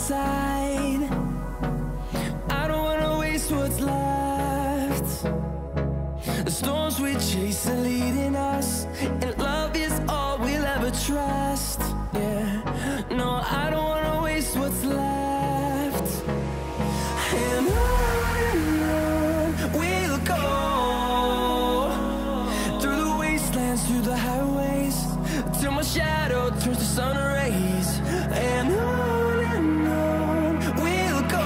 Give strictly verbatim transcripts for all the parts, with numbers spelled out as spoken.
side. I don't wanna waste what's left. The storms we chase are leading us, and love is all we'll ever trust. Yeah, no, I don't wanna waste what's left. And on and on we'll go, through the wastelands, through the highways, till my shadow turns to sun rays. And on and on we'll go,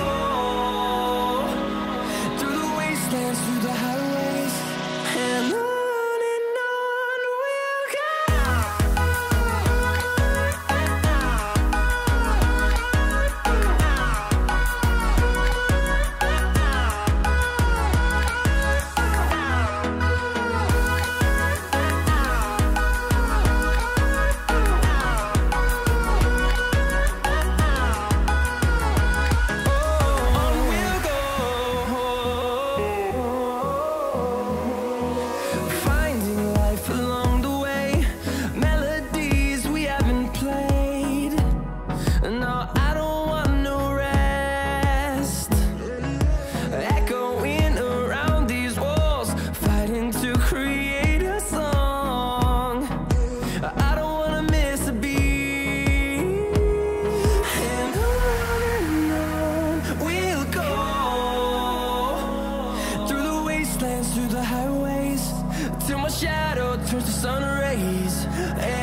through the wastelands, through the highways, and on. Through the highways, till my shadow turns to sun rays.